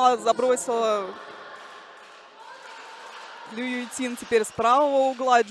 ушла, забросила Лю Юйтин теперь с правого угла.